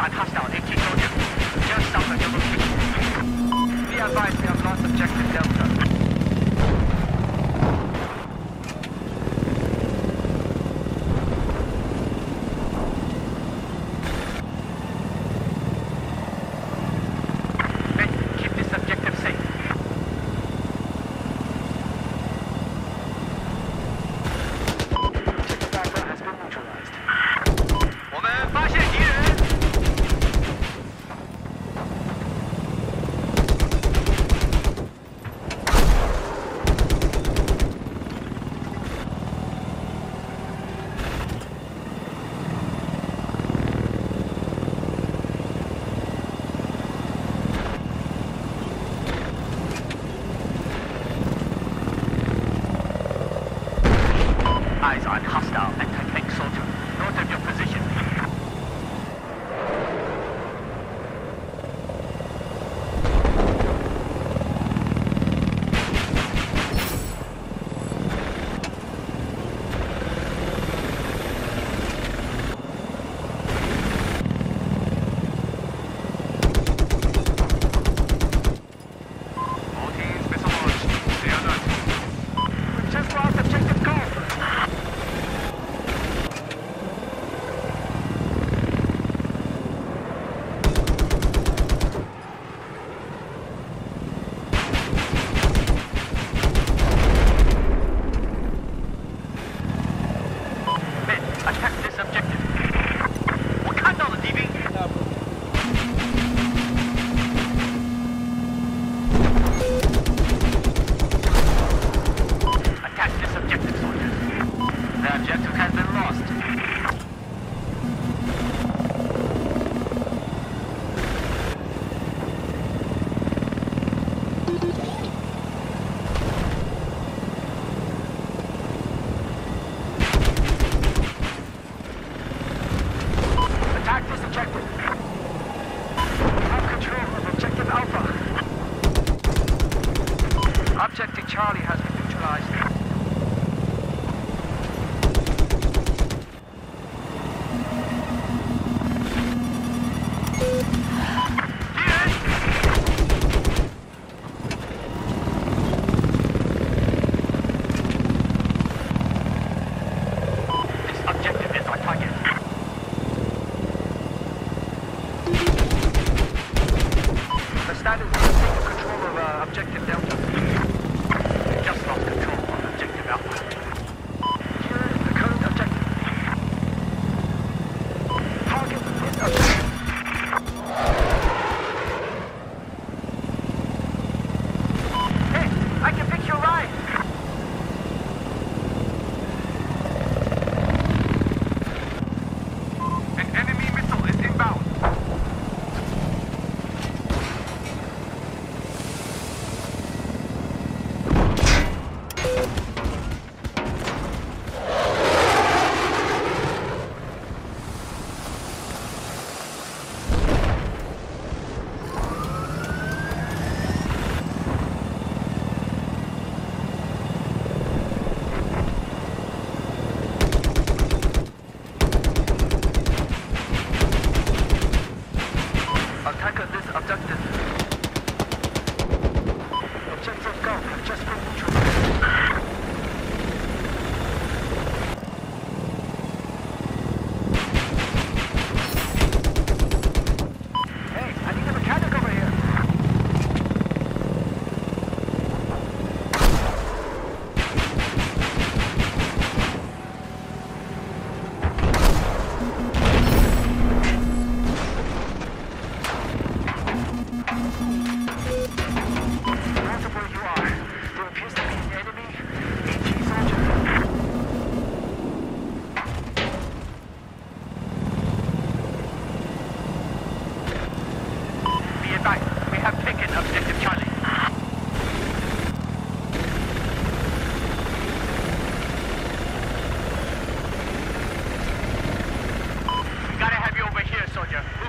on hostile 18 soldier. Just south of your location. Be advised we have lost objective Delta. Eyes on hostile anti-tank soldier, north of your position. All teams, missile launched. Stay alert. We've just lost objective goal. Attack this objective. Wakanda on the TV. Attack this objective, soldiers. The objective has been lost. Attack this objective. Have control of objective Alpha. Objective Charlie has been neutralized. This objective is our target. The status is taking control of objective Delta. We just lost control of objective Alpha. Here is the current objective. Target is objective. Hey, I can pick your ride. An enemy missile is inbound. Attack this objective. Objective Gulf has just been neutralized. Hey, I need a mechanic over here. North of where you are, there appears to be an enemy AT soldier. Be advised, we have taken objective Charlie. We gotta have you over here, soldier.